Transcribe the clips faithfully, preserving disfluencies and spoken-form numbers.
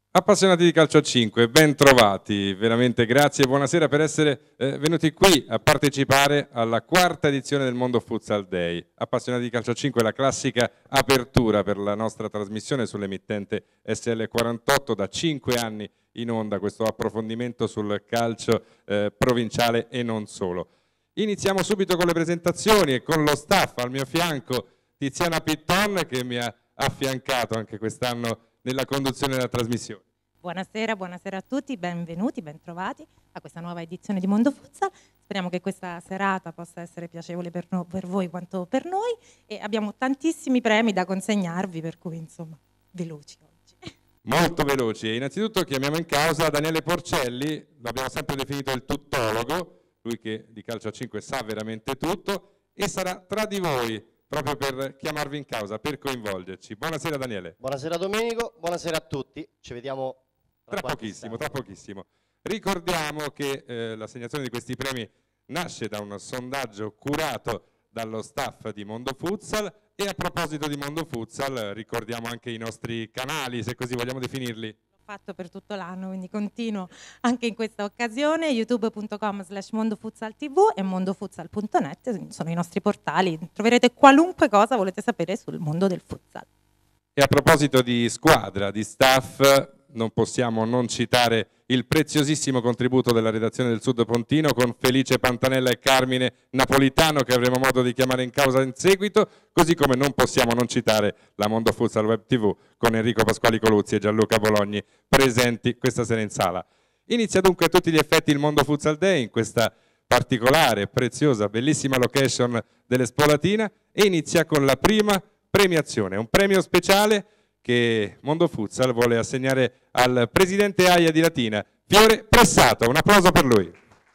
Appassionati di calcio a cinque, ben trovati, veramente grazie e buonasera per essere eh, venuti qui a partecipare alla quarta edizione del Mondo Futsal Day. Appassionati di calcio a cinque è la classica apertura per la nostra trasmissione sull'emittente S L quarantotto, da cinque anni in onda questo approfondimento sul calcio eh, provinciale e non solo. Iniziamo subito con le presentazioni e con lo staff al mio fianco, Tiziana Pitton, che mi ha affiancato anche quest'anno nella conduzione della trasmissione. Buonasera, buonasera a tutti, benvenuti, bentrovati a questa nuova edizione di Mondo Futsal. Speriamo che questa serata possa essere piacevole per, no, per voi quanto per noi, e abbiamo tantissimi premi da consegnarvi, per cui insomma veloci oggi. Molto veloci, e innanzitutto chiamiamo in causa Daniele Porcelli, l'abbiamo sempre definito il tuttologo, lui che di calcio a cinque sa veramente tutto e sarà tra di voi proprio per chiamarvi in causa, per coinvolgerci. Buonasera Daniele. Buonasera Domenico, buonasera a tutti, ci vediamo tra, tra pochissimo, tra pochissimo. Ricordiamo che eh, l'assegnazione di questi premi nasce da un sondaggio curato dallo staff di Mondo Futsal, e a proposito di Mondo Futsal ricordiamo anche i nostri canali, se così vogliamo definirli. Fatto per tutto l'anno, quindi continuo anche in questa occasione. youtube punto com slash mondofutsal tv e mondofutsal punto net sono i nostri portali, troverete qualunque cosa volete sapere sul mondo del futsal. E a proposito di squadra, di staff, non possiamo non citare il preziosissimo contributo della redazione del Sud Pontino con Felice Pantanella e Carmine Napolitano, che avremo modo di chiamare in causa in seguito, così come non possiamo non citare la Mondo Futsal Web tivù con Enrico Pasquali Coluzzi e Gianluca Bologni presenti questa sera in sala. Inizia dunque a tutti gli effetti il Mondo Futsal Day in questa particolare, preziosa, bellissima location dell'Expo Latina, e inizia con la prima premiazione, un premio speciale che Mondo Futsal vuole assegnare al presidente AIA di Latina, Fiore Pressato. Un applauso per lui.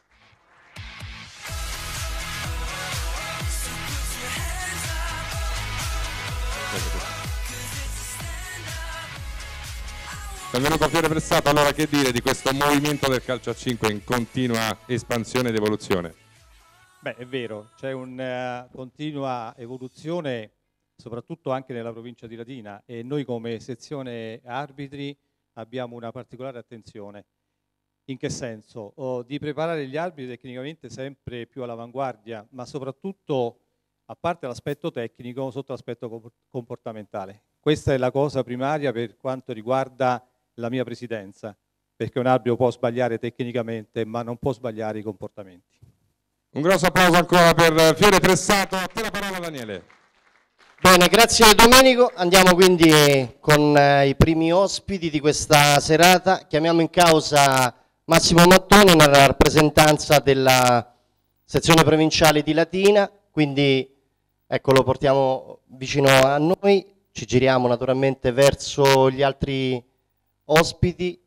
Benvenuto Fiore Pressato. Allora, che dire di questo movimento del calcio a cinque in continua espansione ed evoluzione? Beh, è vero, c'è una continua evoluzione soprattutto anche nella provincia di Latina, e noi come sezione arbitri abbiamo una particolare attenzione. In che senso? Oh, di preparare gli arbitri tecnicamente sempre più all'avanguardia, ma soprattutto, a parte l'aspetto tecnico, sotto l'aspetto comportamentale. Questa è la cosa primaria per quanto riguarda la mia presidenza, perché un arbitro può sbagliare tecnicamente, ma non può sbagliare i comportamenti. Un grosso applauso ancora per Fiore Pressato. A te la parola Daniele. Bene, grazie Domenico. Andiamo quindi con eh, i primi ospiti di questa serata. Chiamiamo in causa Massimo Mattoni nella rappresentanza della sezione provinciale di Latina, quindi ecco, lo portiamo vicino a noi, ci giriamo naturalmente verso gli altri ospiti.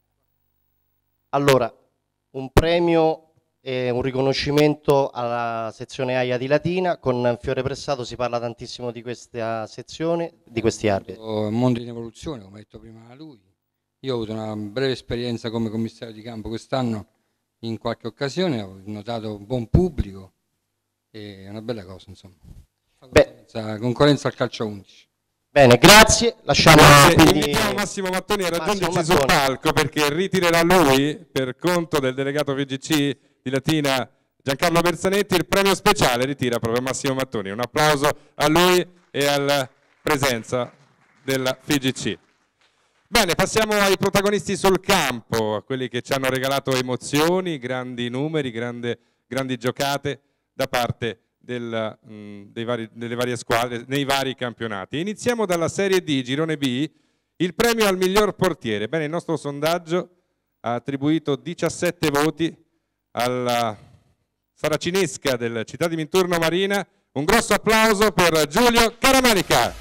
Allora, un premio e un riconoscimento alla sezione AIA di Latina. Con Fiore Pressato si parla tantissimo di questa sezione, di questi arbitri. Un mondo in evoluzione, come ha detto prima lui. Io ho avuto una breve esperienza come commissario di campo quest'anno, in qualche occasione ho notato un buon pubblico, e è una bella cosa, insomma. Concorrenza, concorrenza al calcio undici. Bene, grazie. Lasciamo quindi... Invitiamo Massimo Mattoni a raggiungerci sul palco, perché ritirerà lui, per conto del delegato V G C di Latina Giancarlo Berzanetti, il premio speciale ritira proprio Massimo Mattoni. Un applauso a lui e alla presenza della V G C. Bene, passiamo ai protagonisti sul campo, a quelli che ci hanno regalato emozioni, grandi numeri, grande, grandi giocate da parte del, mh, dei vari, delle varie squadre nei vari campionati. Iniziamo dalla Serie D, Girone B, il premio al miglior portiere. Bene, il nostro sondaggio ha attribuito diciassette voti alla saracinesca del Città di Minturno Marina. Un grosso applauso per Giulio Caramanica.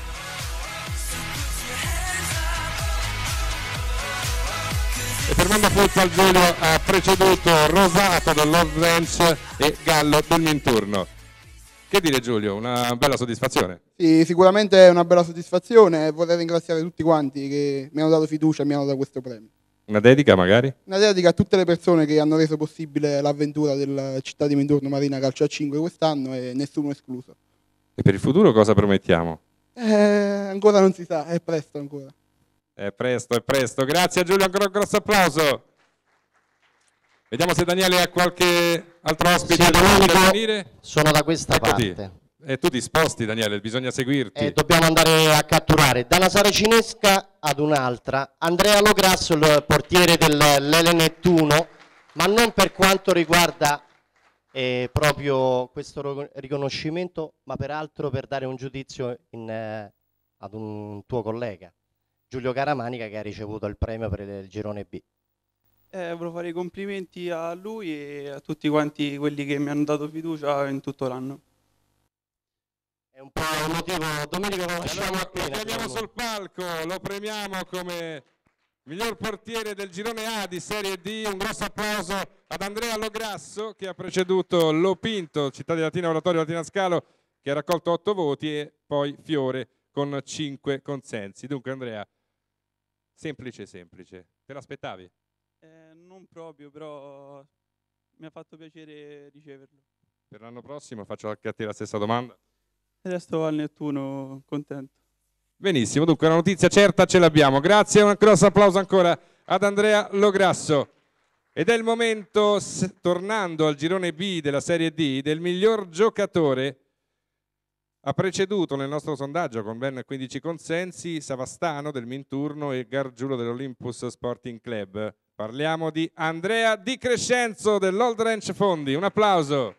E per Mondo Futsal Giulio ha preceduto Rosato del Lord Ranch e Gallo del Minturno. Che dire Giulio, una bella soddisfazione? Sì, sicuramente è una bella soddisfazione, e vorrei ringraziare tutti quanti che mi hanno dato fiducia e mi hanno dato questo premio. Una dedica magari? Una dedica a tutte le persone che hanno reso possibile l'avventura della Città di Minturno Marina Calcio a cinque quest'anno, e nessuno escluso. E per il futuro cosa promettiamo? Eh, ancora non si sa, è presto ancora. È presto, è presto. Grazie a Giulio, ancora un grosso applauso. Vediamo se Daniele ha qualche altro ospite sì, da intervenire. Sono da questa Eccoti. parte. E tu ti sposti, Daniele, bisogna seguirti. Eh, dobbiamo andare a catturare da una saracinesca ad un'altra Andrea Lograsso, il portiere dell'Ele Nettuno, ma non per quanto riguarda eh, proprio questo riconoscimento, ma peraltro per dare un giudizio in, eh, ad un tuo collega, Giulio Caramanica, che ha ricevuto il premio per il girone B. Eh, volevo fare i complimenti a lui e a tutti quanti quelli che mi hanno dato fiducia in tutto l'anno. È un po' un motivo, Domenico, lo lasciamo Allora, appena. lo chiamiamo sul palco, lo premiamo come miglior portiere del girone A di Serie D. Un grosso applauso ad Andrea Lograsso, che ha preceduto Lo Pinto, Città di Latina Oratorio Latina Scalo, che ha raccolto otto voti, e poi Fiore con cinque consensi. Dunque Andrea, semplice semplice, te l'aspettavi? Eh, non proprio, però mi ha fatto piacere riceverlo. Per l'anno prossimo faccio anche a te la stessa domanda. Resto al Nettuno contento. Benissimo, dunque una notizia certa ce l'abbiamo. Grazie, un grosso applauso ancora ad Andrea Lograsso. Ed è il momento, tornando al girone B della Serie D, del miglior giocatore. Ha preceduto nel nostro sondaggio con ben quindici consensi Savastano del Minturno e Gargiulo dell'Olympus Sporting Club. Parliamo di Andrea Di Crescenzo dell'Old Ranch Fondi. Un applauso.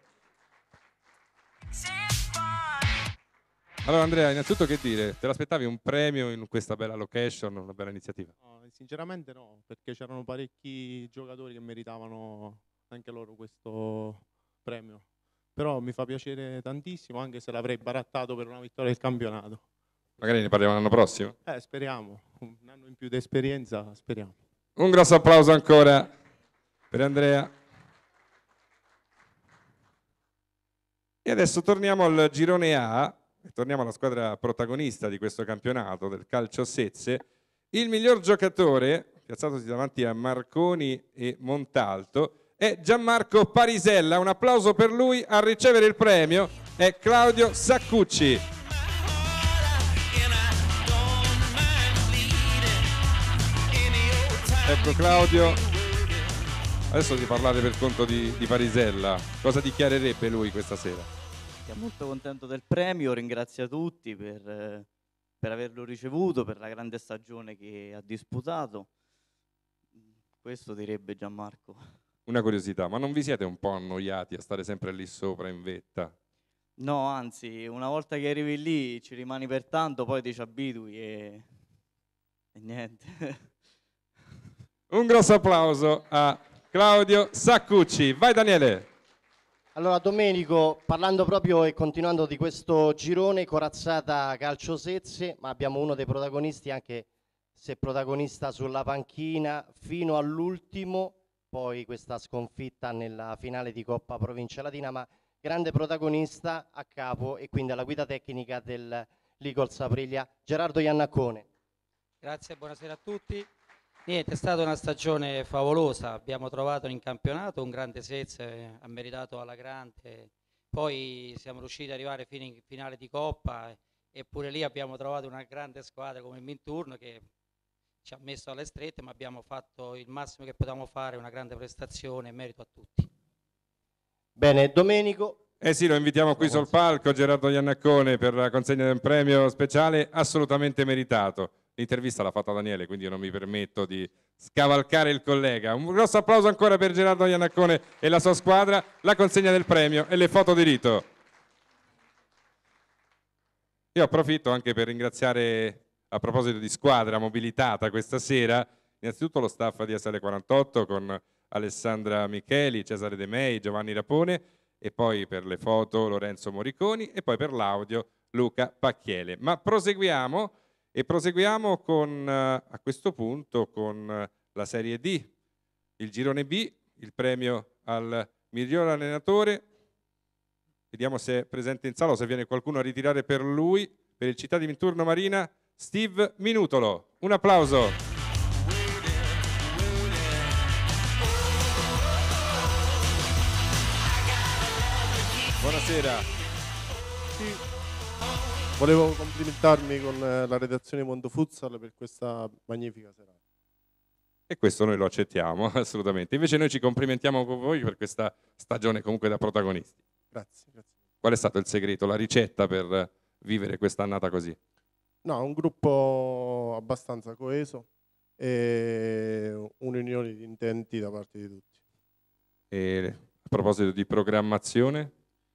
Allora Andrea, innanzitutto che dire? Te l'aspettavi un premio in questa bella location, una bella iniziativa? No, sinceramente no, perché c'erano parecchi giocatori che meritavano anche loro questo premio. Però mi fa piacere tantissimo, anche se l'avrei barattato per una vittoria del campionato. Magari ne parliamo l'anno prossimo? Eh, speriamo. Un anno in più di esperienza, speriamo. Un grosso applauso ancora per Andrea. E adesso torniamo al girone A. Torniamo alla squadra protagonista di questo campionato del Calcio Sezze. Il miglior giocatore, piazzatosi davanti a Marconi e Montalto, è Gianmarco Parisella. Un applauso per lui. A ricevere il premio è Claudio Saccucci. Ecco Claudio, adesso di parlare per conto di, di Parisella. Cosa dichiarerebbe lui questa sera? Sono molto contento del premio, ringrazio tutti per, per averlo ricevuto, per la grande stagione che ha disputato. Questo direbbe Gianmarco. Una curiosità, ma non vi siete un po' annoiati a stare sempre lì sopra in vetta? No, anzi, una volta che arrivi lì ci rimani per tanto, poi ti ci abitui e, e niente. Un grosso applauso a Claudio Saccucci. Vai Daniele. Allora Domenico, parlando proprio e continuando di questo girone, corazzata Calcio Sezze, ma abbiamo uno dei protagonisti, anche se protagonista sulla panchina fino all'ultimo, poi questa sconfitta nella finale di Coppa Provincia Latina, ma grande protagonista a capo e quindi alla guida tecnica dell'Eagles Aprilia, Gerardo Iannaccone. Grazie, buonasera a tutti. Niente, è stata una stagione favolosa, abbiamo trovato in campionato un grande Sezze, ha meritato alla grande, poi siamo riusciti ad arrivare fino in finale di Coppa e pure lì abbiamo trovato una grande squadra come il Minturno che ci ha messo alle strette, ma abbiamo fatto il massimo che potevamo fare, una grande prestazione, merito a tutti. Bene, Domenico. Eh sì, lo invitiamo qui sul palco, Gerardo Iannaccone, per la consegna del premio speciale assolutamente meritato. L'intervista l'ha fatta Daniele, quindi io non mi permetto di scavalcare il collega. Un grosso applauso ancora per Gerardo Iannaccone e la sua squadra, la consegna del premio e le foto di rito. Io approfitto anche per ringraziare, a proposito di squadra mobilitata questa sera, innanzitutto lo staff di S L quarantotto con Alessandra Micheli, Cesare De Mei, Giovanni Rapone, e poi per le foto Lorenzo Moriconi e poi per l'audio Luca Pacchiele. Ma proseguiamo. E proseguiamo con, a questo punto con la Serie D, il girone B, il premio al miglior allenatore. Vediamo se è presente in sala o se viene qualcuno a ritirare per lui, per il Città di Minturno Marina, Steve Minutolo. Un applauso. Buonasera. Sì. Volevo complimentarmi con la redazione Mondo Futsal per questa magnifica serata. E questo noi lo accettiamo, assolutamente. Invece noi ci complimentiamo con voi per questa stagione comunque da protagonisti. Grazie, grazie. Qual è stato il segreto, la ricetta per vivere questa annata così? No, un gruppo abbastanza coeso e un'unione di intenti da parte di tutti. E a proposito di programmazione?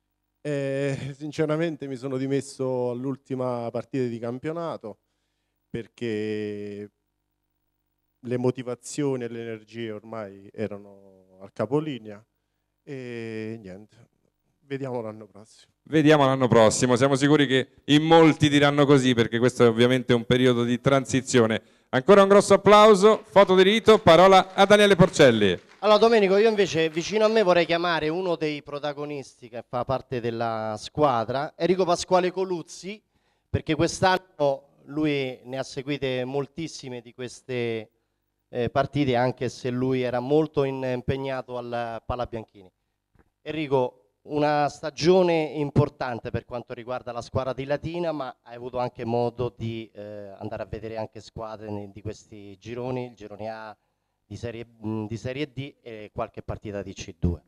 E sinceramente mi sono dimesso all'ultima partita di campionato perché le motivazioni e le energie ormai erano al capolinea e niente, vediamo l'anno prossimo. Vediamo l'anno prossimo, siamo sicuri che in molti diranno così perché questo è ovviamente un periodo di transizione. Ancora un grosso applauso, foto di rito, parola a Daniele Porcelli. Allora Domenico, io invece vicino a me vorrei chiamare uno dei protagonisti che fa parte della squadra, Enrico Pasquale Coluzzi, perché quest'anno lui ne ha seguite moltissime di queste eh, partite, anche se lui era molto in, impegnato al Palabianchini. Enrico, una stagione importante per quanto riguarda la squadra di Latina, ma hai avuto anche modo di eh, andare a vedere anche squadre di questi gironi, il girone A di serie, di serie D e qualche partita di C due.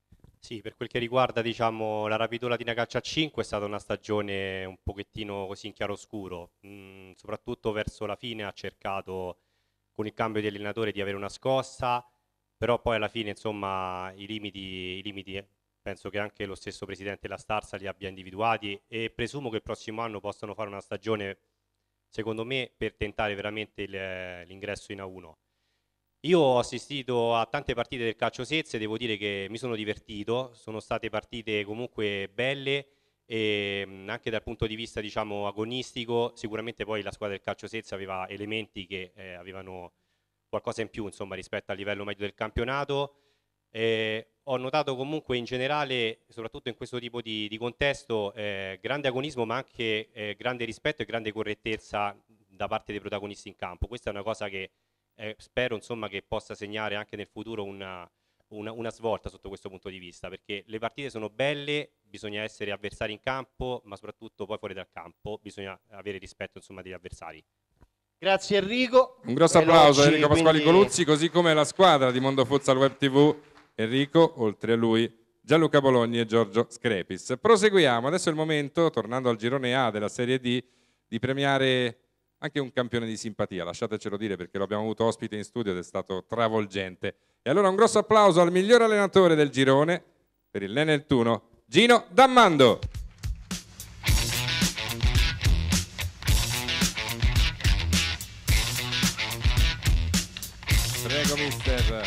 Sì, per quel che riguarda diciamo, la Rapido Latina Calcio a cinque è stata una stagione un pochettino così in chiaroscuro, mm, soprattutto verso la fine ha cercato con il cambio di allenatore di avere una scossa, però poi alla fine insomma i limiti, i limiti penso che anche lo stesso presidente La Starsa li abbia individuati e presumo che il prossimo anno possano fare una stagione secondo me per tentare veramente l'ingresso in A uno. Io ho assistito a tante partite del calcio Sezze, devo dire che mi sono divertito, sono state partite comunque belle e anche dal punto di vista diciamo agonistico, sicuramente poi la squadra del calcio Sezze aveva elementi che eh, avevano qualcosa in più insomma rispetto al livello medio del campionato. Eh, ho notato comunque in generale, soprattutto in questo tipo di, di contesto, eh, grande agonismo ma anche eh, grande rispetto e grande correttezza da parte dei protagonisti in campo. Questa è una cosa che Eh, spero insomma che possa segnare anche nel futuro una, una, una svolta sotto questo punto di vista, perché le partite sono belle, bisogna essere avversari in campo, ma soprattutto poi fuori dal campo bisogna avere rispetto insomma degli avversari. Grazie Enrico. Un grosso applauso a Enrico Pasquali quindi... Coluzzi, così come la squadra di Mondo Futsal Web tivù, Enrico, oltre a lui Gianluca Bologni e Giorgio Screpis. Proseguiamo, adesso è il momento, tornando al girone A della Serie D, di premiare anche un campione di simpatia, lasciatecelo dire perché lo abbiamo avuto ospite in studio ed è stato travolgente. E allora un grosso applauso al miglior allenatore del girone per il Neneltuno, Gino Dammando. Prego mister.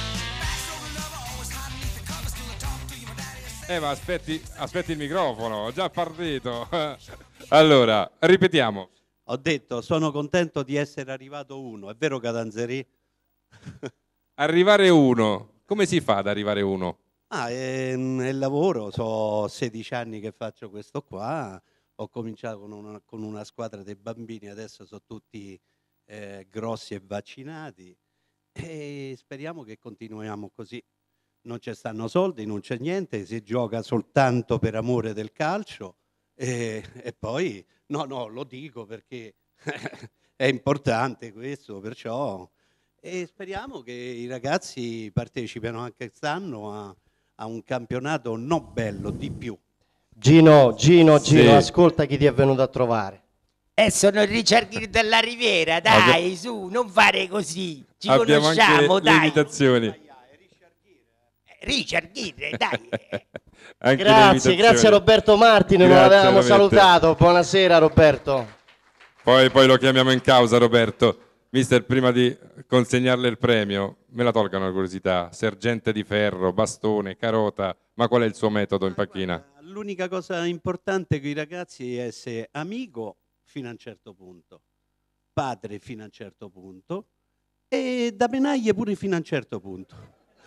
Eh ma aspetti, aspetti il microfono, ho già partito. Allora, ripetiamo. Ho detto, sono contento di essere arrivato uno, è vero Catanzeri? Arrivare uno, come si fa ad arrivare uno? Ah, è, è il lavoro, so sedici anni che faccio questo qua, ho cominciato con una, con una squadra dei bambini, adesso sono tutti eh, grossi e vaccinati e speriamo che continuiamo così. Non ci stanno soldi, non c'è niente, si gioca soltanto per amore del calcio e, e poi... No, no, lo dico perché è importante questo, perciò e speriamo che i ragazzi partecipino anche quest'anno a, a un campionato non bello, di più. Gino, Gino, Sì. Gino, ascolta chi ti è venuto a trovare. Eh, sono Richard Gere della Riviera, dai, Abbi- su, non fare così, ci Abbiamo conosciamo, anche le dai. imitazioni. Richard Gere, dai. Anche le Grazie, imitazioni. grazie a Roberto Martini, non Grazie, l'avevamo veramente. salutato. Buonasera Roberto. Poi, poi lo chiamiamo in causa Roberto. Mister, prima di consegnarle il premio, me la tolgano la curiosità. Sergente di ferro, bastone, carota, ma qual è il suo metodo in panchina? L'unica cosa importante con i ragazzi è essere amico fino a un certo punto, padre fino a un certo punto e da penaglie pure fino a un certo punto.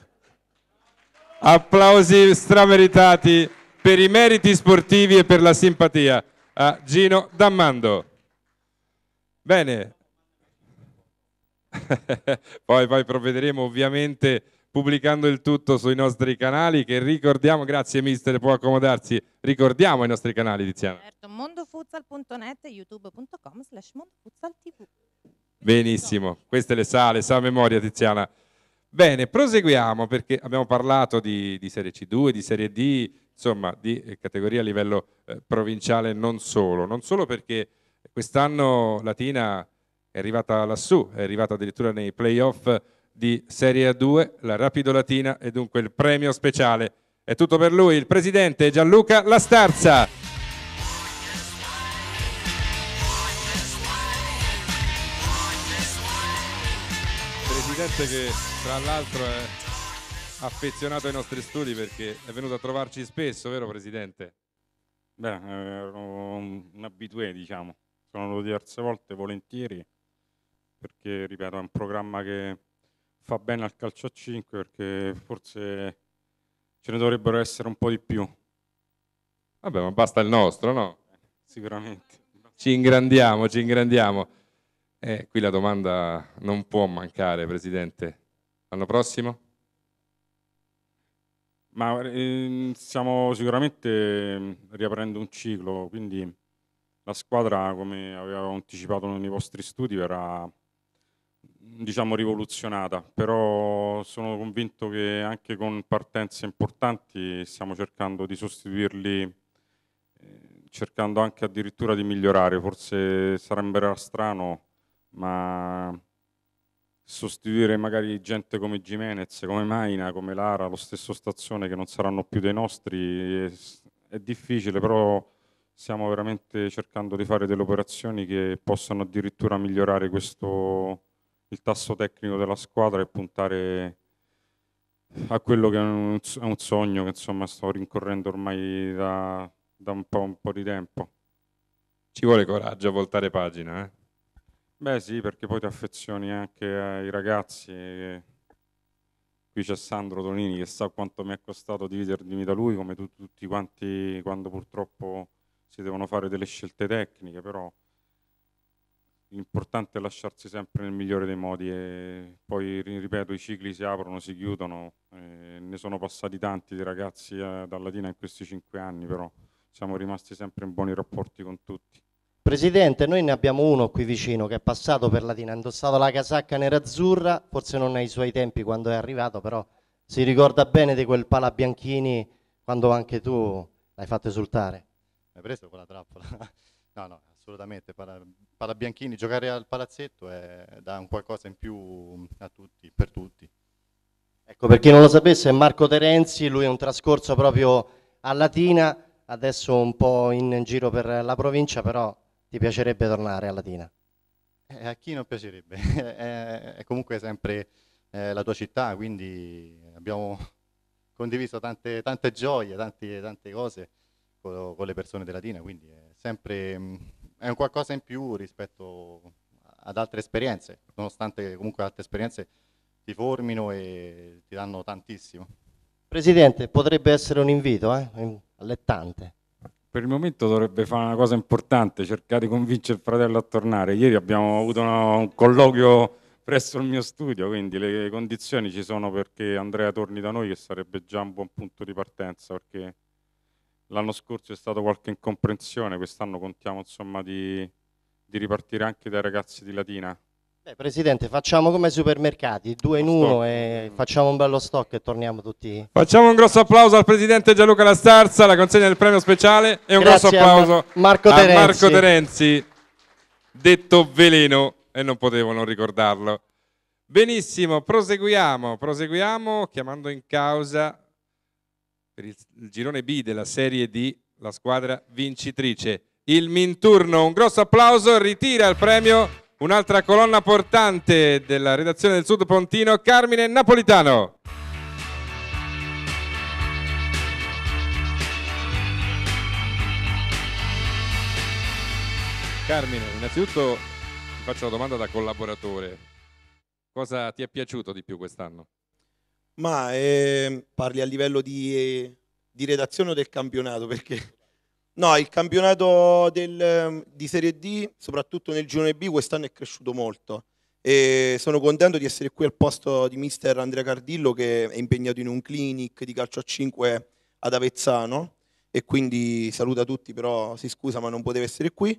Applausi strameritati per i meriti sportivi e per la simpatia a Gino Dammando. Bene. poi, poi provvederemo ovviamente pubblicando il tutto sui nostri canali, che ricordiamo, grazie mister, può accomodarsi, ricordiamo i nostri canali, Tiziana. Certo, mondofutsal punto net e youtube punto com slash mondofutsal tv. Benissimo, queste le sa, le sa a memoria Tiziana. Bene, proseguiamo perché abbiamo parlato di, di Serie C due, di Serie D, insomma di eh, categoria a livello eh, provinciale, non solo, non solo perché quest'anno Latina è arrivata lassù, è arrivata addirittura nei playoff di Serie A due, la Rapido Latina, e dunque il premio speciale è tutto per lui, il presidente Gianluca Lastarza. Presidente che tra l'altro è affezionato ai nostri studi perché è venuto a trovarci spesso, vero Presidente? Beh, ero un abitué, diciamo, sono venuto diverse volte volentieri perché, ripeto, è un programma che fa bene al calcio a cinque, perché forse ce ne dovrebbero essere un po' di più. Vabbè, ma basta il nostro, no? Sicuramente. Ci ingrandiamo, ci ingrandiamo. Eh, qui la domanda non può mancare, Presidente. L'anno prossimo? Ma eh, stiamo sicuramente riaprendo un ciclo, quindi la squadra, come avevo anticipato nei vostri studi, verrà, diciamo, rivoluzionata, però sono convinto che anche con partenze importanti stiamo cercando di sostituirli, eh, cercando anche addirittura di migliorare. Forse sarebbe strano, ma sostituire magari gente come Gimenez, come Maina, come Lara, lo stesso Stazione, che non saranno più dei nostri, è, è difficile, però stiamo veramente cercando di fare delle operazioni che possano addirittura migliorare questo, il tasso tecnico della squadra, e puntare a quello che è un, è un sogno che, insomma, sto rincorrendo ormai da, da un, po', un po' di tempo. Ci vuole coraggio a voltare pagina, eh? Beh sì, perché poi ti affezioni anche ai ragazzi. Qui c'è Sandro Tonini che sa quanto mi è costato dividermi da lui, come tu, tutti quanti, quando purtroppo si devono fare delle scelte tecniche, però l'importante è lasciarsi sempre nel migliore dei modi, e poi, ripeto, i cicli si aprono, si chiudono, eh, ne sono passati tanti di ragazzi eh, da Latina in questi cinque anni, però siamo rimasti sempre in buoni rapporti con tutti. Presidente, noi ne abbiamo uno qui vicino che è passato per Latina, ha indossato la casacca nerazzurra, forse non ai suoi tempi quando è arrivato, però si ricorda bene di quel Palabianchini quando anche tu l'hai fatto esultare. Hai preso quella trappola? No, no, assolutamente. Pala, Palabianchini, giocare al palazzetto è, dà un qualcosa in più a tutti, per tutti. Ecco, per chi non lo sapesse, è Marco Terenzi, lui ha un trascorso proprio a Latina, adesso un po' in giro per la provincia, però ti piacerebbe tornare a Latina? Eh, a chi non piacerebbe? è, è comunque sempre eh, la tua città, quindi abbiamo condiviso tante, tante gioie, tante, tante cose con, con le persone di Latina, quindi è sempre mh, è un qualcosa in più rispetto ad altre esperienze, nonostante comunque altre esperienze ti formino e ti danno tantissimo. Presidente, potrebbe essere un invito, eh? Allettante. Per il momento dovrebbe fare una cosa importante, cercare di convincere il fratello a tornare. Ieri abbiamo avuto una, un colloquio presso il mio studio, quindi le condizioni ci sono perché Andrea torni da noi, che sarebbe già un buon punto di partenza, perché l'anno scorso è stata qualche incomprensione, quest'anno contiamo, insomma, di, di ripartire anche dai ragazzi di Latina. Beh, Presidente, facciamo come ai supermercati, due in uno, e facciamo un bello stock e torniamo tutti. Facciamo un grosso applauso al Presidente Gianluca Lastarza, la consegna del premio speciale, e un Grazie grosso applauso a Marco Terenzi. a Marco Terenzi, detto Veleno, e non potevo non ricordarlo. Benissimo, proseguiamo, proseguiamo chiamando in causa per il, il girone B della Serie D la squadra vincitrice, il Minturno. Un grosso applauso, ritira il premio un'altra colonna portante della redazione del Sud Pontino, Carmine Napolitano. Carmine, innanzitutto ti faccio una domanda da collaboratore. Cosa ti è piaciuto di più quest'anno? Ma eh, parli a livello di, eh, di redazione o del campionato? Perché no, il campionato del, di Serie D, soprattutto nel girone B, quest'anno è cresciuto molto. e sono contento di essere qui al posto di mister Andrea Cardillo, che è impegnato in un clinic di calcio a cinque ad Avezzano, e quindi saluta tutti, però si scusa ma non poteva essere qui.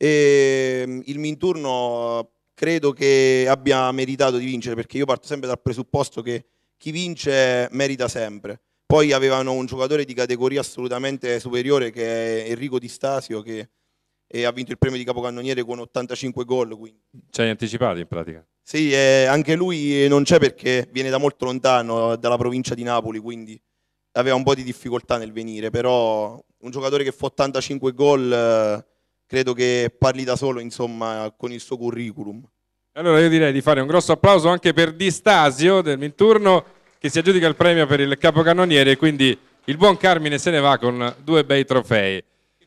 E il Minturno credo che abbia meritato di vincere, perché io parto sempre dal presupposto che chi vince merita sempre. Poi avevano un giocatore di categoria assolutamente superiore, che è Enrico Di Stasio, che e ha vinto il premio di capocannoniere con ottantacinque gol. Quindi. Ci hai anticipato in pratica? Sì, eh, anche lui non c'è perché viene da molto lontano, dalla provincia di Napoli, quindi aveva un po' di difficoltà nel venire, però un giocatore che fa ottantacinque gol eh, credo che parli da solo, insomma, con il suo curriculum. Allora io direi di fare un grosso applauso anche per Di Stasio del Minturno, che si aggiudica il premio per il capocannoniere, quindi il buon Carmine se ne va con due bei trofei.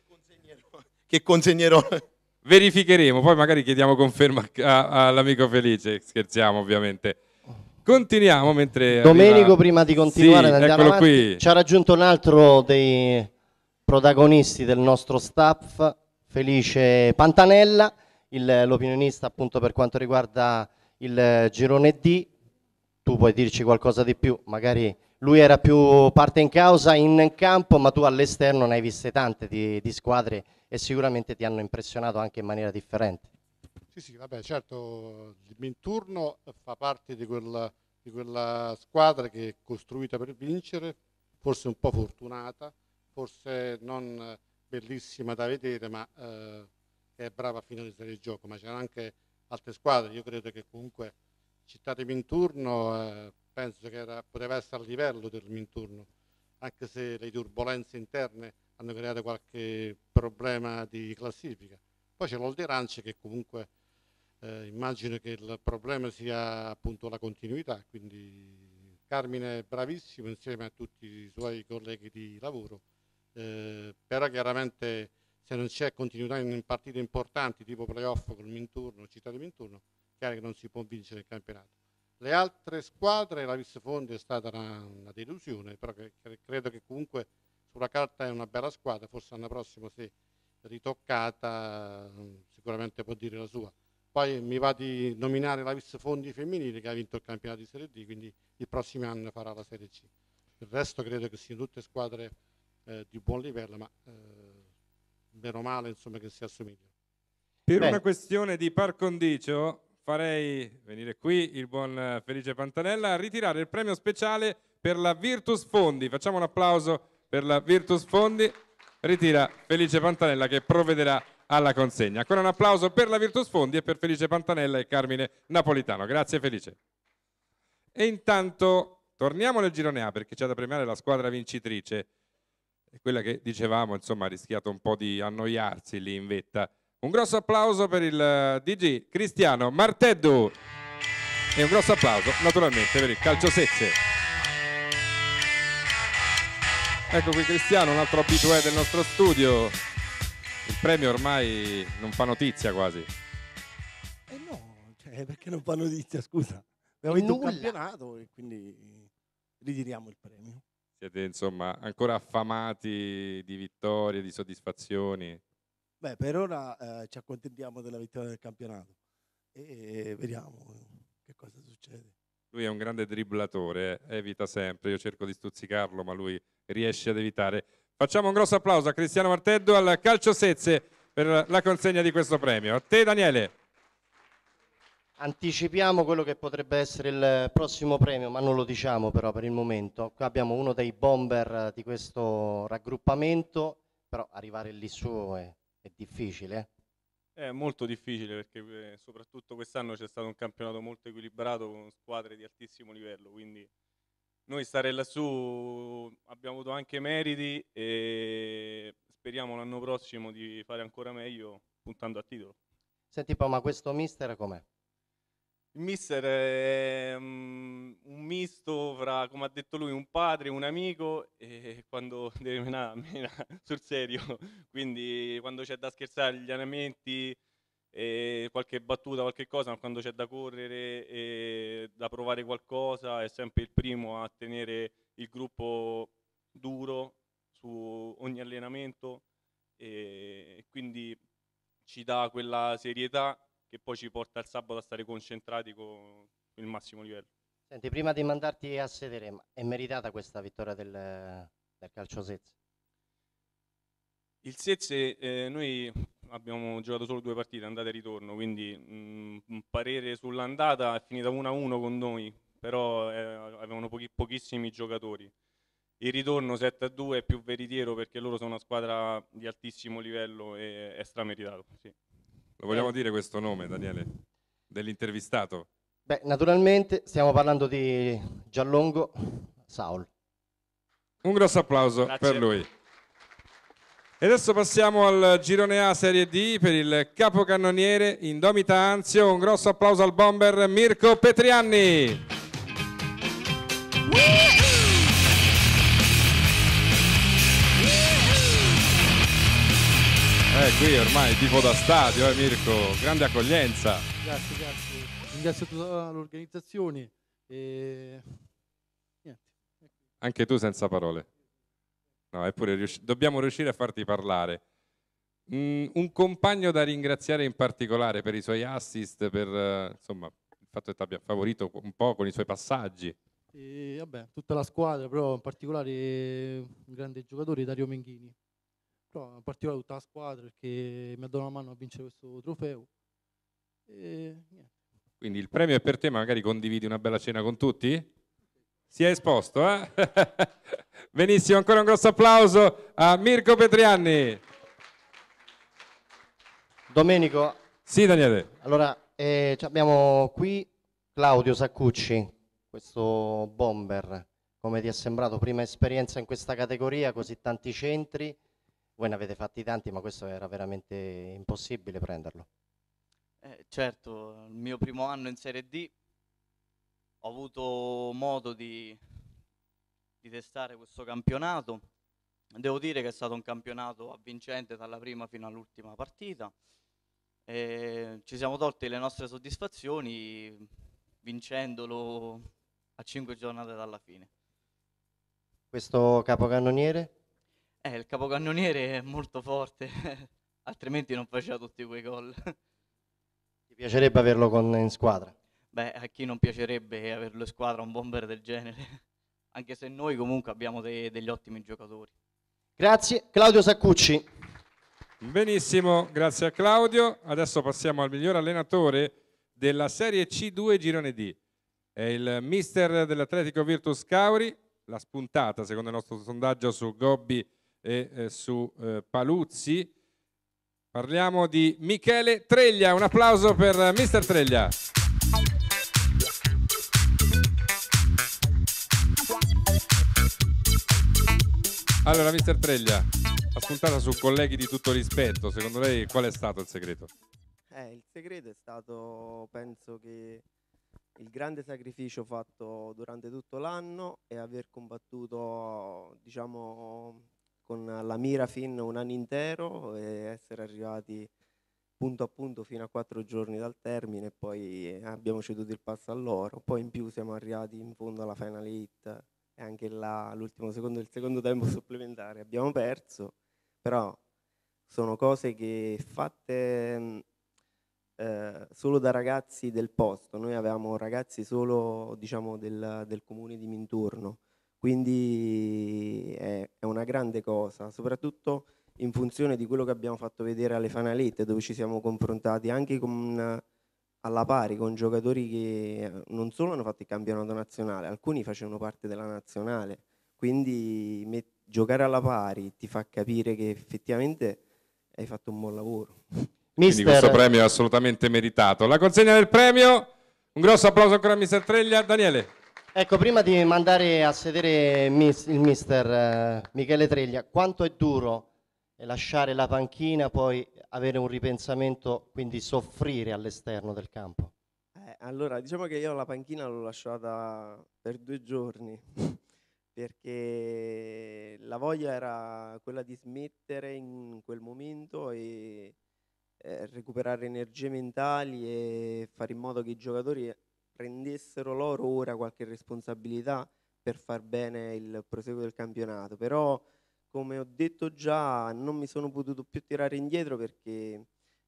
Che consegnerò. Verificheremo, poi magari chiediamo conferma all'amico Felice, scherziamo ovviamente. Continuiamo mentre Domenico, arriva... prima di continuare, sì, andiamo eccolo avanti, qui. ci ha raggiunto un altro dei protagonisti del nostro staff, Felice Pantanella, il- l'opinionista appunto per quanto riguarda il girone D. Tu puoi dirci qualcosa di più, magari lui era più parte in causa in campo, ma tu all'esterno ne hai viste tante di, di squadre e sicuramente ti hanno impressionato anche in maniera differente. Sì, sì, vabbè, certo, il Minturno fa parte di quella, di quella squadra che è costruita per vincere, forse un po' fortunata, forse non bellissima da vedere, ma eh, che è brava a finalizzare il gioco, ma c'erano anche altre squadre. Io credo che comunque Città di Minturno eh, penso che era, poteva essere a livello del Minturno, anche se le turbulenze interne hanno creato qualche problema di classifica. Poi c'è l'Olderance che comunque eh, immagino che il problema sia appunto la continuità, quindi Carmine è bravissimo insieme a tutti i suoi colleghi di lavoro, eh, però chiaramente se non c'è continuità in partite importanti tipo playoff con il Minturno, Città di Minturno, chiaro che non si può vincere il campionato. Le altre squadre, la Vis Fondi è stata una, una delusione, però che, che credo che comunque sulla carta è una bella squadra, forse l'anno prossimo se ritoccata sicuramente può dire la sua. Poi mi va di nominare la Vis Fondi femminile che ha vinto il campionato di Serie D, quindi il prossimo anno farà la Serie C. Il resto credo che siano tutte squadre eh, di buon livello, ma eh, meno male insomma che si assomigliano. Per Beh. una questione di par condicio farei venire qui il buon Felice Pantanella a ritirare il premio speciale per la Virtus Fondi. Facciamo un applauso per la Virtus Fondi. Ritira Felice Pantanella che provvederà alla consegna. Ancora un applauso per la Virtus Fondi e per Felice Pantanella e Carmine Napolitano. Grazie Felice. E intanto torniamo nel girone A perché c'è da premiare la squadra vincitrice, quella che dicevamo insomma ha rischiato un po' di annoiarsi lì in vetta. Un grosso applauso per il D G Cristiano Marteddu e un grosso applauso naturalmente per il Calcio Sezze. Ecco qui Cristiano, un altro abitué del nostro studio. Il premio ormai non fa notizia quasi. Eh no, cioè, perché non fa notizia, scusa. Abbiamo vinto un campionato e quindi ritiriamo il premio. Siete insomma ancora affamati di vittorie, di soddisfazioni. Beh, per ora eh, ci accontentiamo della vittoria del campionato e vediamo che cosa succede. Lui è un grande dribblatore, eh, evita sempre, io cerco di stuzzicarlo ma lui riesce ad evitare. Facciamo un grosso applauso a Cristiano Marteddu al Calcio Sezze per la consegna di questo premio. A te Daniele. Anticipiamo quello che potrebbe essere il prossimo premio, ma non lo diciamo però per il momento. Qua abbiamo uno dei bomber di questo raggruppamento, però arrivare lì su è, è difficile. È molto difficile perché eh, soprattutto quest'anno c'è stato un campionato molto equilibrato con squadre di altissimo livello, quindi noi stare lassù abbiamo avuto anche meriti e speriamo l'anno prossimo di fare ancora meglio puntando a titolo. Senti poi, ma questo mister com'è? Il mister è um, un misto fra, come ha detto lui, un padre, un amico e quando deve menare, mena sul serio, quindi quando c'è da scherzare gli allenamenti, e qualche battuta, qualche cosa, ma quando c'è da correre e da provare qualcosa è sempre il primo a tenere il gruppo duro su ogni allenamento e quindi ci dà quella serietà che poi ci porta il sabato a stare concentrati con il massimo livello. Senti, prima di mandarti a sedere, ma è meritata questa vittoria del, del Calcio Sezze? Il Sezze, eh, noi abbiamo giocato solo due partite, andata e ritorno, quindi mh, un parere sull'andata è finita uno a uno con noi, però eh, avevano pochi, pochissimi giocatori. Il ritorno sette a due è più veritiero perché loro sono una squadra di altissimo livello e è strameritato. Sì. Lo vogliamo dire questo nome, Daniele, dell'intervistato? Beh, naturalmente stiamo parlando di Gianlongo Saul. Un grosso applauso Grazie. per lui. E adesso passiamo al girone A Serie D per il capocannoniere Indomita Anzio. Un grosso applauso al bomber Mirko Petrianni. Eh, qui ormai tipo da stadio, eh Mirko, grande accoglienza. Grazie, grazie. Ringrazio tutta l'organizzazione. E... Niente. Anche tu senza parole. No, eppure riusci- dobbiamo riuscire a farti parlare. Mm, un compagno da ringraziare in particolare per i suoi assist, per eh, insomma, il fatto che ti abbia favorito un po' con i suoi passaggi. E, vabbè, tutta la squadra, però in particolare un grande giocatore, Dario Menghini. Però in particolare tutta la squadra perché mi ha dato una mano a vincere questo trofeo. E, niente. Quindi il premio è per te, ma magari condividi una bella cena con tutti? Si è esposto, eh? Benissimo, ancora un grosso applauso a Mirko Petrianni. Domenico. Sì, Daniele. Allora, eh, abbiamo qui Claudio Saccucci, questo bomber. Come ti è sembrato? Prima esperienza in questa categoria, così tanti centri. Voi ne avete fatti tanti, ma questo era veramente impossibile prenderlo. Eh, certo, il mio primo anno in Serie D ho avuto modo di, di testare questo campionato. Devo dire che è stato un campionato avvincente dalla prima fino all'ultima partita. E ci siamo tolti le nostre soddisfazioni vincendolo a cinque giornate dalla fine. Questo capocannoniere? Eh, il capocannoniere è molto forte, altrimenti non faceva tutti quei gol. Ti piacerebbe averlo con, in squadra? Beh, a chi non piacerebbe averlo in squadra un bomber del genere? Anche se noi comunque abbiamo dei, degli ottimi giocatori. Grazie, Claudio Saccucci. Benissimo, grazie a Claudio. Adesso passiamo al miglior allenatore della Serie C due Girone D. È il mister dell'Atletico Virtus Cauri, la spuntata secondo il nostro sondaggio su Gobbi e eh, su eh, Paluzzi. Parliamo di Michele Treglia, un applauso per mister Treglia. Allora, mister Treglia, la spuntata su colleghi di tutto rispetto, secondo lei qual è stato il segreto? Eh, il segreto è stato, penso che il grande sacrificio fatto durante tutto l'anno e aver combattuto, diciamo, con la mira fin un anno intero e essere arrivati punto a punto fino a quattro giorni dal termine e poi abbiamo ceduto il passo a loro. Poi in più siamo arrivati in fondo alla Final Eight e anche là l'ultimo secondo del secondo tempo supplementare abbiamo perso, però sono cose che fatte eh, solo da ragazzi del posto. Noi avevamo ragazzi solo, diciamo, del, del comune di Minturno, quindi è, è una grande cosa, soprattutto in funzione di quello che abbiamo fatto vedere alle Fanalette, dove ci siamo confrontati anche con, alla pari con giocatori che non solo hanno fatto il campionato nazionale, alcuni facevano parte della nazionale, quindi met- giocare alla pari ti fa capire che effettivamente hai fatto un buon lavoro. Quindi questo premio è assolutamente meritato. La consegna del premio, un grosso applauso ancora a mister Treglia. Daniele. Ecco, prima di mandare a sedere mis- il mister eh, Michele Treglia, quanto è duro lasciare la panchina, poi avere un ripensamento, quindi soffrire all'esterno del campo? Eh, allora, diciamo che io la panchina l'ho lasciata per due giorni perché la voglia era quella di smettere in quel momento e eh, recuperare energie mentali e fare in modo che i giocatori prendessero loro ora qualche responsabilità per far bene il proseguo del campionato. Però, come ho detto già, non mi sono potuto più tirare indietro perché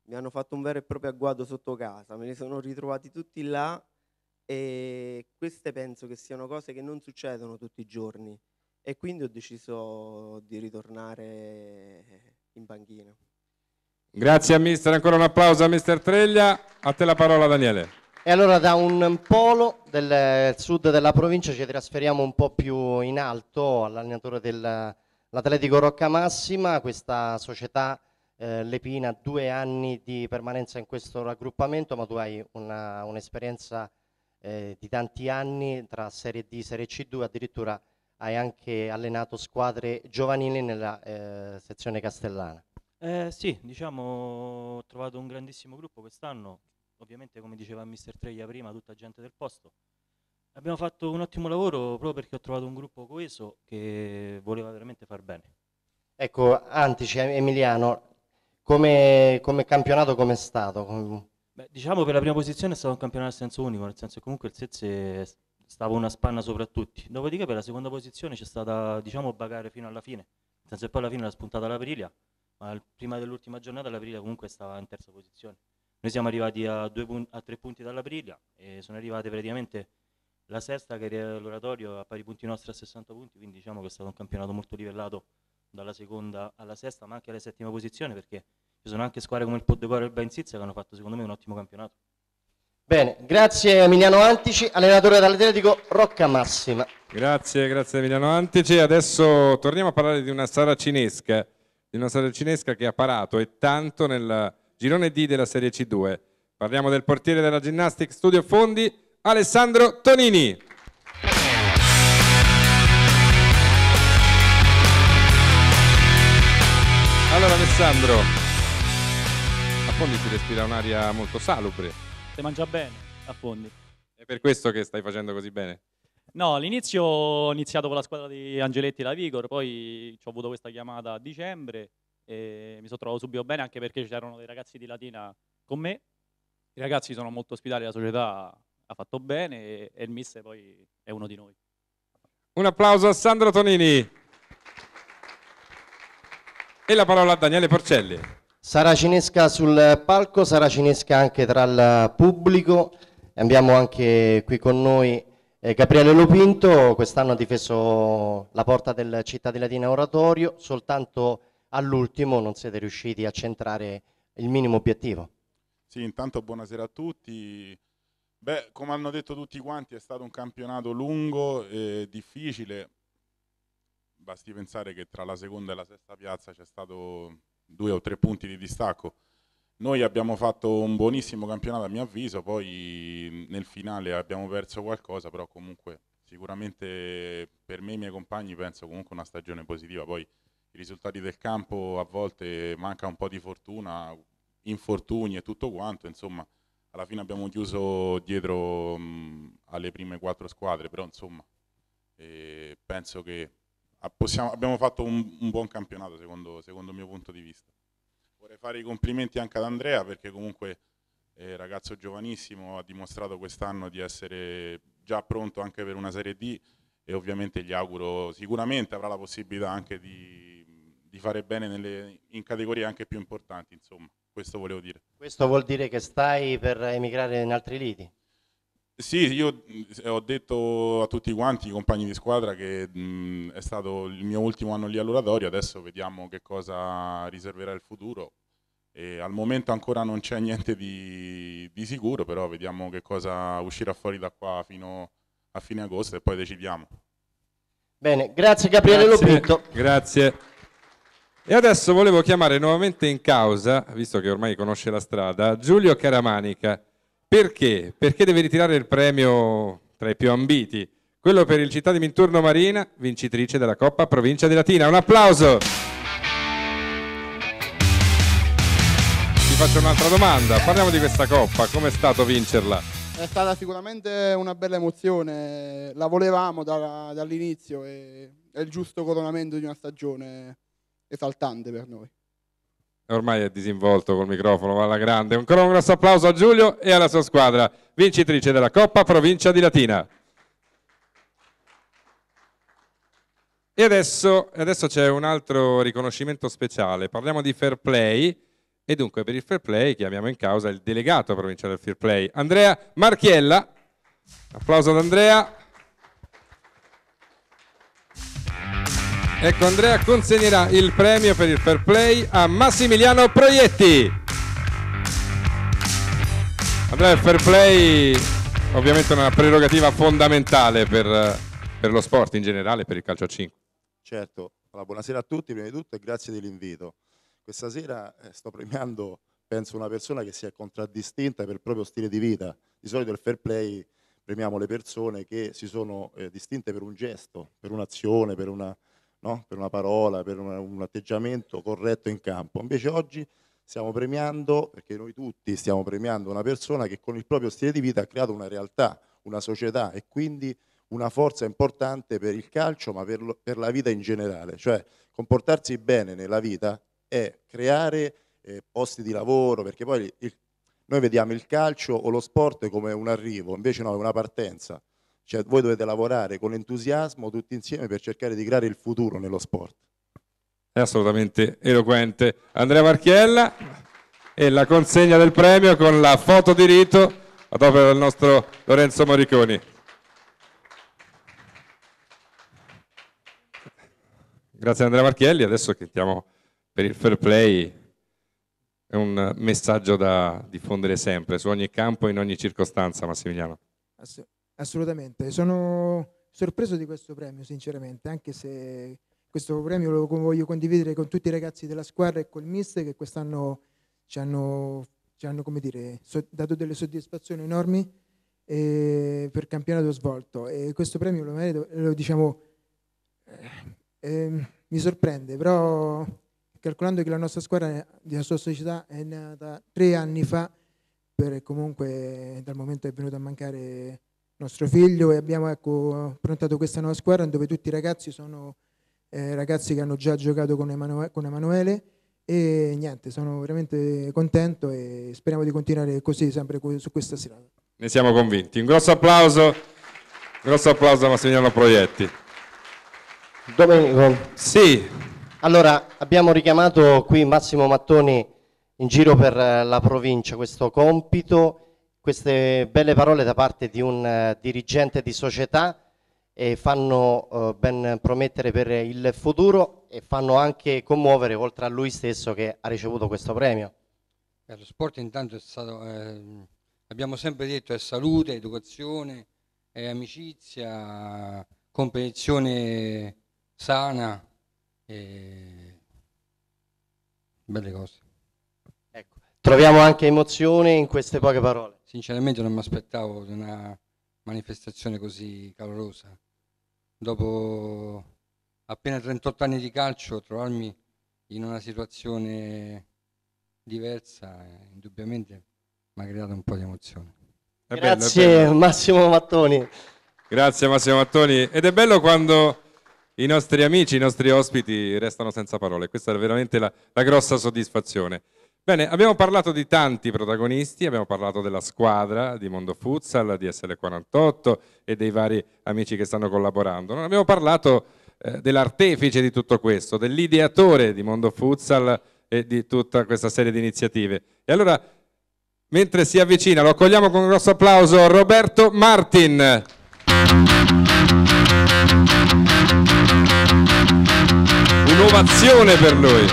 mi hanno fatto un vero e proprio agguato sotto casa, me li sono ritrovati tutti là e queste penso che siano cose che non succedono tutti i giorni e quindi ho deciso di ritornare in panchina. Grazie a mister, ancora un applauso a mister Treglia. A te la parola, Daniele. E allora da un polo del sud della provincia ci trasferiamo un po' più in alto all'allenatore dell'Atletico Roccamassima, questa società eh, Lepina, due anni di permanenza in questo raggruppamento, ma tu hai una, un'esperienza eh, di tanti anni tra Serie D e Serie C due, addirittura hai anche allenato squadre giovanili nella eh, sezione castellana. Eh, sì, diciamo, ho trovato un grandissimo gruppo quest'anno, ovviamente come diceva mister Treglia prima, tutta gente del posto. Abbiamo fatto un ottimo lavoro proprio perché ho trovato un gruppo coeso che voleva veramente far bene. Ecco, Antici, Emiliano, come, come campionato com'è stato? Beh, diciamo per la prima posizione è stato un campionato a senso unico, nel senso che comunque il Sezze stava una spanna sopra a tutti. Dopodiché per la seconda posizione c'è stata, diciamo, bagarre fino alla fine, nel senso che poi alla fine l'ha spuntata l'Aprilia, ma prima dell'ultima giornata l'Aprilia comunque stava in terza posizione. Noi siamo arrivati a, due pun- a tre punti dall'Aprilia e sono arrivate praticamente la sesta che era l'Oratorio a pari punti nostri a sessanta punti, quindi diciamo che è stato un campionato molto livellato dalla seconda alla sesta, ma anche alla settima posizione, perché ci sono anche squadre come il Pot de Coro e il Bainzizza che hanno fatto secondo me un ottimo campionato. Bene, grazie Emiliano Antici, allenatore dell'Atletico Roccamassima. Grazie, grazie Emiliano Antici. Adesso torniamo a parlare di una saracinesca, di una saracinesca che ha parato e tanto nel girone D della Serie C due. Parliamo del portiere della Ginnastic Studio Fondi, Alessandro Tonini. Allora Alessandro, a Fondi si respira un'aria molto salubre. Si mangia bene a Fondi. È per questo che stai facendo così bene? No, all'inizio ho iniziato con la squadra di Angeletti e la Vigor, poi ho avuto questa chiamata a dicembre e mi sono trovato subito bene anche perché c'erano dei ragazzi di Latina con me. I ragazzi sono molto ospitali, la società ha fatto bene e, e il mister poi è uno di noi. Un applauso a Sandro Tonini. E la parola a Daniele Porcelli. Saracinesca sul palco, saracinesca anche tra il pubblico. Abbiamo anche qui con noi eh, Gabriele Lopinto, quest'anno ha difeso la porta del Città di Latina Oratorio, soltanto all'ultimo non siete riusciti a centrare il minimo obiettivo. Sì, intanto buonasera a tutti. Beh, come hanno detto tutti quanti, è stato un campionato lungo e difficile. Basti pensare che tra la seconda e la sesta piazza c'è stato due o tre punti di distacco. Noi abbiamo fatto un buonissimo campionato a mio avviso, poi nel finale abbiamo perso qualcosa, però comunque sicuramente per me e i miei compagni penso comunque una stagione positiva. Poi i risultati del campo a volte manca un po' di fortuna, infortuni e tutto quanto, insomma alla fine abbiamo chiuso dietro mh, alle prime quattro squadre, però insomma eh, penso che possiamo, abbiamo fatto un, un buon campionato secondo, secondo il mio punto di vista. Vorrei fare i complimenti anche ad Andrea perché comunque è ragazzo giovanissimo, ha dimostrato quest'anno di essere già pronto anche per una Serie D e ovviamente gli auguro, sicuramente avrà la possibilità anche di, di fare bene nelle, in categorie anche più importanti, insomma, questo volevo dire. Questo vuol dire che stai per emigrare in altri lidi? Sì, io ho detto a tutti quanti i compagni di squadra che mh, è stato il mio ultimo anno lì all'Oratorio, adesso vediamo che cosa riserverà il futuro e al momento ancora non c'è niente di, di sicuro, però vediamo che cosa uscirà fuori da qua fino a fine agosto e poi decidiamo. Bene, grazie Gabriele Grazie, Lopinto. Grazie. E adesso volevo chiamare nuovamente in causa, visto che ormai conosce la strada, Giulio Caramanica. Perché? Perché deve ritirare il premio tra i più ambiti, quello per il Città di Minturno Marina, vincitrice della Coppa Provincia di Latina. Un applauso! Ti faccio un'altra domanda, parliamo di questa Coppa, com'è stato vincerla? È stata sicuramente una bella emozione, la volevamo da, dall'inizio e è il giusto coronamento di una stagione esaltante per noi. Ormai è disinvolto col microfono, va alla grande. Ancora un grosso applauso a Giulio e alla sua squadra, vincitrice della Coppa Provincia di Latina. E adesso, adesso c'è un altro riconoscimento speciale, parliamo di fair play E dunque per il fair play chiamiamo in causa il delegato provinciale del fair play, Andrea Marchiella. Applauso ad Andrea. Ecco, Andrea consegnerà il premio per il fair play a Massimiliano Proietti. Andrea, il fair play ovviamente è una prerogativa fondamentale per, per lo sport in generale, per il calcio a cinque. Certo, allora, buonasera a tutti, prima di tutto e grazie dell'invito. Questa sera eh, sto premiando, penso, una persona che si è contraddistinta per il proprio stile di vita. Di solito il fair play premiamo le persone che si sono eh, distinte per un gesto, per un'azione, per una, no? per una parola, per una, un atteggiamento corretto in campo. Invece oggi stiamo premiando, perché noi tutti stiamo premiando una persona che con il proprio stile di vita ha creato una realtà, una società e quindi una forza importante per il calcio, ma per, lo, per la vita in generale. Cioè comportarsi bene nella vita è creare eh, posti di lavoro, perché poi il, noi vediamo il calcio o lo sport come un arrivo, invece no, è una partenza. Cioè voi dovete lavorare con entusiasmo tutti insieme per cercare di creare il futuro nello sport. È assolutamente eloquente Andrea Marchiella, e la consegna del premio con la foto di rito ad opera del nostro Lorenzo Moriconi. Grazie Andrea Marchielli. Adesso sentiamo per il fair play, è un messaggio da diffondere sempre, su ogni campo, in ogni circostanza, Massimiliano. Ass- assolutamente, sono sorpreso di questo premio sinceramente, anche se questo premio lo voglio condividere con tutti i ragazzi della squadra e col mister, che quest'anno ci hanno, ci hanno come dire, so- dato delle soddisfazioni enormi eh, per il campionato svolto, e questo premio lo merito, lo diciamo, eh, eh, mi sorprende, però calcolando che la nostra squadra di sua società è nata tre anni fa, per comunque dal momento che è venuto a mancare nostro figlio, e abbiamo ecco, prontato questa nuova squadra dove tutti i ragazzi sono eh, ragazzi che hanno già giocato con, Emanuele, con Emanuele, e niente, sono veramente contento e speriamo di continuare così sempre su questa serata. Ne siamo convinti. Un grosso applauso, un grosso applauso a Massimiliano Proietti. Domenico. Sì. Allora, abbiamo richiamato qui Massimo Mattoni in giro per la provincia, questo compito, queste belle parole da parte di un uh, dirigente di società e fanno uh, ben promettere per il futuro e fanno anche commuovere, oltre a lui stesso che ha ricevuto questo premio. Eh, lo sport intanto è stato, eh, abbiamo sempre detto, è salute, educazione, è amicizia, competizione sana. E belle cose. Ecco. Troviamo anche emozione in queste poche parole. Sinceramente non mi aspettavo una manifestazione così calorosa. Dopo appena trentotto anni di calcio, trovarmi in una situazione diversa eh, indubbiamente mi ha creato un po' di emozione. È Grazie bello, è bello. Massimo Mattoni. Grazie Massimo Mattoni. Ed è bello quando i nostri amici, i nostri ospiti restano senza parole. Questa è veramente la, la grossa soddisfazione. Bene, abbiamo parlato di tanti protagonisti, abbiamo parlato della squadra di Mondo Futsal, di S L quarantotto e dei vari amici che stanno collaborando. Non abbiamo parlato eh, dell'artefice di tutto questo, dell'ideatore di Mondo Futsal e di tutta questa serie di iniziative. E allora, mentre si avvicina, lo accogliamo con un grosso applauso, Roberto Martin. Un'ovazione per lui.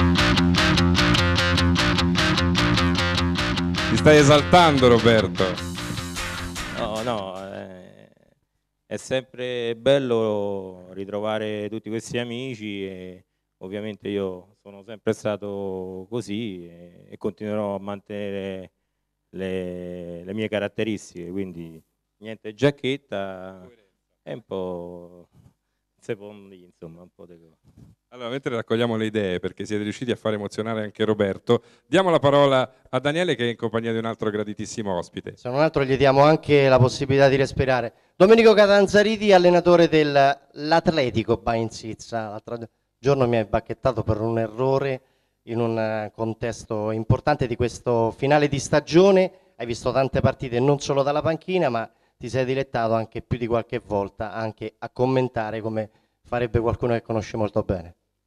Ti stai esaltando, Roberto. No, no, eh, è sempre bello ritrovare tutti questi amici e ovviamente io sono sempre stato così e, e continuerò a mantenere le, le mie caratteristiche, quindi niente giacchetta e un po' secondi, insomma, un po' di cose. Allora, mentre raccogliamo le idee, perché siete riusciti a far emozionare anche Roberto, diamo la parola a Daniele che è in compagnia di un altro graditissimo ospite. Se non altro gli diamo anche la possibilità di respirare. Domenico Catanzariti, allenatore dell'Atletico Bainsizza. L'altro giorno mi hai bacchettato per un errore in un contesto importante di questo finale di stagione. Hai visto tante partite non solo dalla panchina, ma ti sei dilettato anche più di qualche volta anche a commentare, come farebbe qualcuno che conosce molto bene.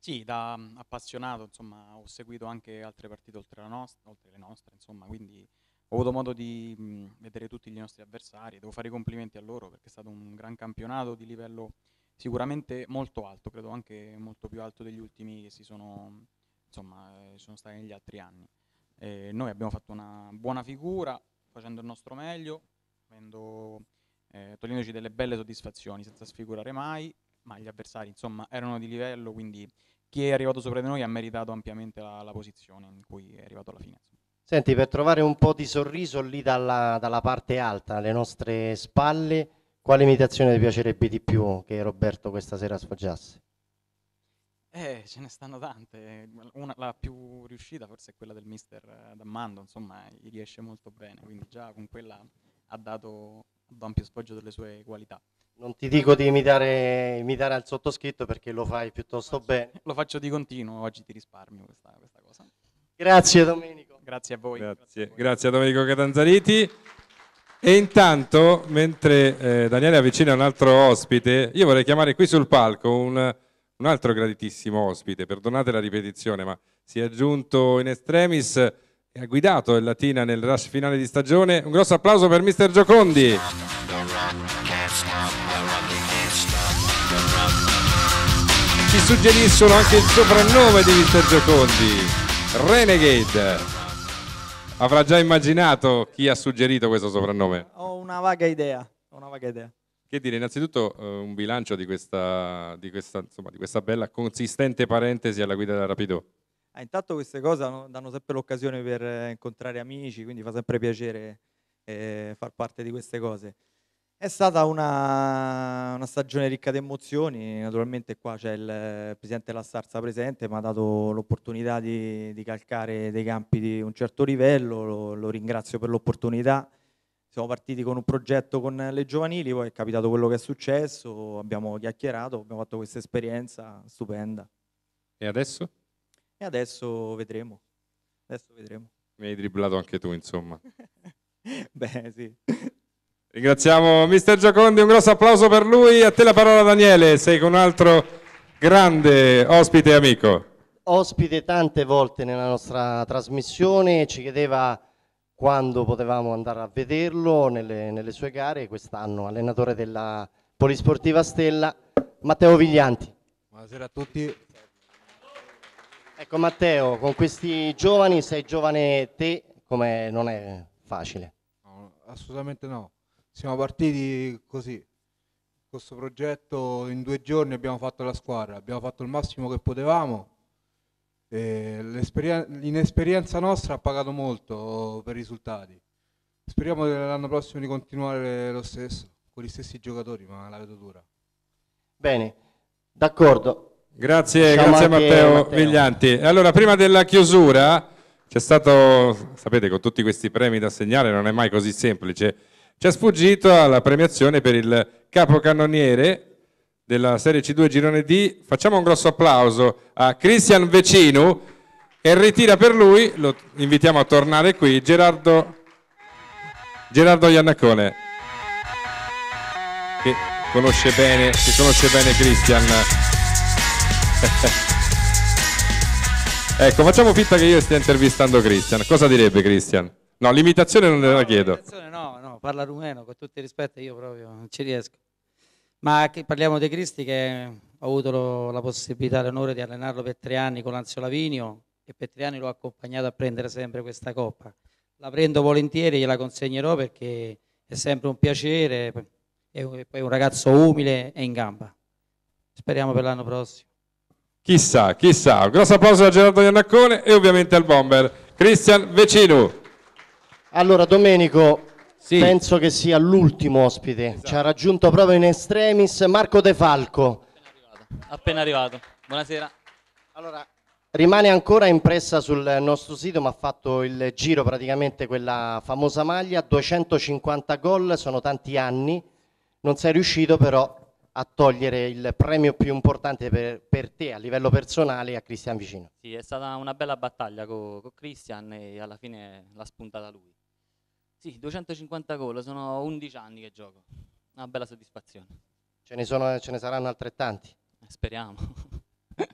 Sì, da mm, appassionato, insomma, ho seguito anche altre partite oltre la nostra, oltre le nostre, insomma, quindi ho avuto modo di mh, vedere tutti i nostri avversari. Devo fare i complimenti a loro perché è stato un gran campionato di livello sicuramente molto alto, credo anche molto più alto degli ultimi che si sono, insomma, eh, sono stati negli altri anni. E noi abbiamo fatto una buona figura, facendo il nostro meglio, avendo, eh, togliendoci delle belle soddisfazioni, senza sfigurare mai, ma gli avversari, insomma, erano di livello, quindi chi è arrivato sopra di noi ha meritato ampiamente la, la posizione in cui è arrivato alla fine. Senti, per trovare un po' di sorriso lì dalla, dalla parte alta, alle nostre spalle, quale imitazione ti piacerebbe di più che Roberto questa sera sfoggiasse? Eh, ce ne stanno tante. Una, la più riuscita forse è quella del mister D'Ammando, insomma, gli riesce molto bene, quindi già con quella ha dato ampio sfoggio delle sue qualità. Non ti dico di imitare, imitare al sottoscritto perché lo fai piuttosto bene. Lo faccio di continuo, oggi ti risparmio questa, questa cosa. Grazie Domenico. Grazie a voi. Grazie, grazie a Domenico Catanzariti. E intanto, mentre eh, Daniele avvicina un altro ospite, io vorrei chiamare qui sul palco un, un altro graditissimo ospite, perdonate la ripetizione, ma si è aggiunto in extremis e ha guidato il Latina nel rush finale di stagione. Un grosso applauso per mister Giocondi. Ci suggeriscono anche il soprannome di mister Giocondi, Renegade. Avrà già immaginato chi ha suggerito questo soprannome? Ho una vaga idea, ho una vaga idea. Che dire, innanzitutto eh, un bilancio di questa, di, questa, insomma, di questa bella consistente parentesi alla guida della Rapido. Ah, intanto queste cose danno, danno sempre l'occasione per eh, incontrare amici, quindi fa sempre piacere eh, far parte di queste cose. È stata una, una stagione ricca di emozioni, naturalmente qua c'è il presidente della Sarza presente, mi ha dato l'opportunità di, di calcare dei campi di un certo livello, lo, lo ringrazio per l'opportunità. Siamo partiti con un progetto con le giovanili, poi è capitato quello che è successo, abbiamo chiacchierato, abbiamo fatto questa esperienza stupenda. E adesso? E adesso vedremo, adesso vedremo. Mi hai dribblato anche tu, insomma. Beh, sì. Ringraziamo mister Giocondi, un grosso applauso per lui. A te la parola Daniele, sei con un altro grande ospite e amico. Ospite tante volte nella nostra trasmissione, ci chiedeva quando potevamo andare a vederlo nelle, nelle sue gare, quest'anno allenatore della Polisportiva Stella, Matteo Viglianti. Buonasera a tutti. Ecco Matteo, con questi giovani, sei giovane te, come non è facile. No, assolutamente no. Siamo partiti così, con questo progetto in due giorni abbiamo fatto la squadra, abbiamo fatto il massimo che potevamo, e l'inesperienza nostra ha pagato molto per i risultati. Speriamo l'anno prossimo di continuare lo stesso, con gli stessi giocatori, ma la vedo dura. Bene, d'accordo. Grazie, Diciamo grazie a anche Matteo, Matteo Viglianti. Allora, prima della chiusura, c'è stato, sapete, con tutti questi premi da assegnare non è mai così semplice. Ci è sfuggito alla premiazione per il capocannoniere della Serie C due Girone D. Facciamo un grosso applauso a Cristian Vecinu e ritira per lui, lo invitiamo a tornare qui, Gerardo, Gerardo Iannacone, che conosce bene, che conosce bene Cristian. Ecco, facciamo finta che io stia intervistando Cristian. Cosa direbbe Cristian? No, l'imitazione non la chiedo. No, no, parla rumeno, con tutto il rispetto io proprio non ci riesco. Ma che parliamo di Cristi, che ho avuto lo, la possibilità, l'onore di allenarlo per tre anni con Anzio Lavinio e per tre anni l'ho accompagnato a prendere sempre questa coppa. La prendo volentieri, gliela consegnerò perché è sempre un piacere, è poi un ragazzo umile e in gamba. Speriamo per l'anno prossimo. Chissà, chissà. Un grosso applauso a Gerardo Iannaccone e ovviamente al bomber Cristian Vecinu. Allora Domenico, sì, penso che sia l'ultimo ospite, esatto. Ci ha raggiunto proprio in extremis Marco De Falco. Appena arrivato, buonasera. Allora, rimane ancora impressa sul nostro sito, ma ha fatto il giro praticamente quella famosa maglia, duecentocinquanta gol, sono tanti anni, non sei riuscito però a togliere il premio più importante per, per te a livello personale a Cristian Vicino. Sì, è stata una bella battaglia con co Cristian e alla fine l'ha spuntata lui. Sì, duecentocinquanta gol, sono undici anni che gioco, una bella soddisfazione. Ce ne, sono, ce ne saranno altrettanti? Speriamo.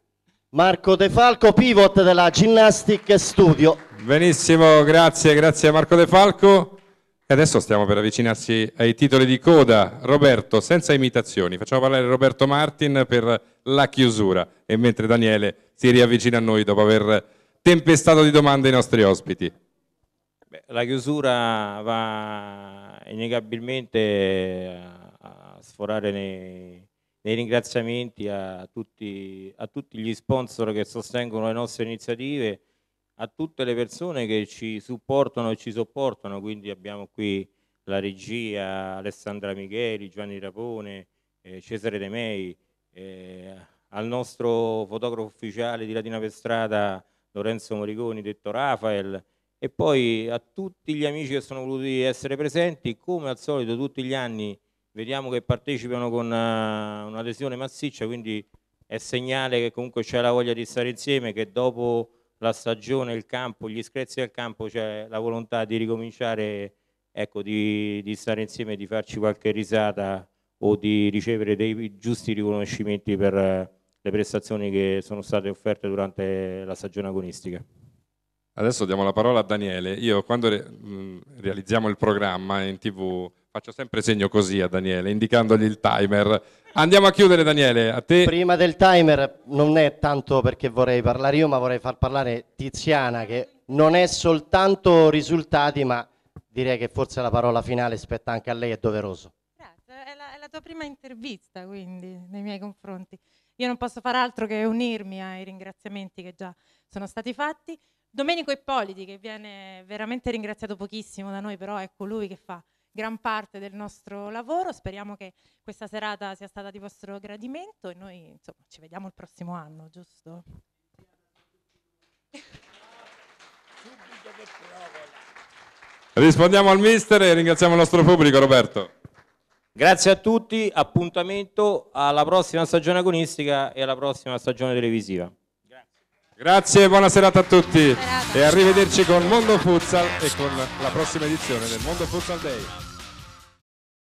Marco De Falco, pivot della Ginnastic Studio. Benissimo, grazie, grazie a Marco De Falco. E adesso stiamo per avvicinarsi ai titoli di coda. Roberto, senza imitazioni, facciamo parlare Roberto Martin per la chiusura, e mentre Daniele si riavvicina a noi dopo aver tempestato di domande ai nostri ospiti. Beh, la chiusura va innegabilmente a, a sforare nei, nei ringraziamenti a tutti, a tutti gli sponsor che sostengono le nostre iniziative, a tutte le persone che ci supportano e ci sopportano, quindi abbiamo qui la regia, Alessandra Micheli, Giovanni Rapone, eh, Cesare De Mei, eh, al nostro fotografo ufficiale di Latina per Strada, Lorenzo Moriconi, detto Rafael, e poi a tutti gli amici che sono voluti essere presenti. Come al solito tutti gli anni vediamo che partecipano con una, un'adesione massiccia, quindi è segnale che comunque c'è la voglia di stare insieme, che dopo la stagione, il campo, gli screzi del campo c'è la volontà di ricominciare, ecco, di, di stare insieme, di farci qualche risata o di ricevere dei giusti riconoscimenti per le prestazioni che sono state offerte durante la stagione agonistica. Adesso diamo la parola a Daniele. Io quando re, mh, realizziamo il programma in tv faccio sempre segno così a Daniele, indicandogli il timer. Andiamo a chiudere, Daniele, a te. Prima del timer non è tanto perché vorrei parlare io, ma vorrei far parlare Tiziana, che non è soltanto risultati, ma direi che forse la parola finale spetta anche a lei, è doveroso. Grazie, è la, è la tua prima intervista quindi nei miei confronti. Io non posso far altro che unirmi ai ringraziamenti che già sono stati fatti. Domenico Ippoliti, che viene veramente ringraziato pochissimo da noi, però è colui che fa gran parte del nostro lavoro. Speriamo che questa serata sia stata di vostro gradimento e noi insomma ci vediamo il prossimo anno, giusto? Rispondiamo al mister e ringraziamo il nostro pubblico. Roberto. Grazie a tutti, appuntamento alla prossima stagione agonistica e alla prossima stagione televisiva. Grazie, buona serata a tutti e arrivederci con Mondo Futsal e con la prossima edizione del Mondo Futsal Day.